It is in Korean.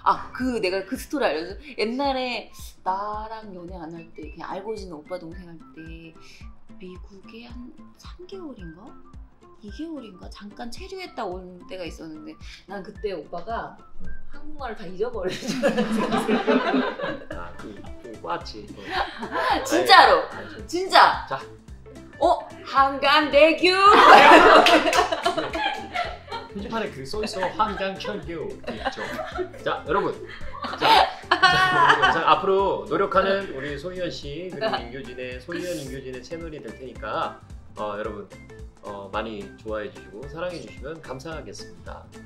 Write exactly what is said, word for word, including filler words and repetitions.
아, 그 내가 그 스토리 알려줘. 옛날에 나랑 연애 안 할 때 그냥 알고 지는 오빠 동생 할 때 미국에 한 삼 개월인가? 이 개월인가? 잠깐 체류했다 온 때가 있었는데 난 그때 오빠가 한국말을 다 잊어버린 줄 알았어. 아, 좀, 좀 꽈지. 진짜로! 아니, 진짜! 자. 어? 한강대교! 표지판에 그 써있어. 한강천교 있죠. 자, 여러분. 자, 자, 우리 영상 앞으로 노력하는 우리 소희연 씨 그리고 임교진의 소희연 임교진의 채널이 될 테니까 어, 여러분 어, 많이 좋아해 주시고 사랑해 주시면 감사하겠습니다.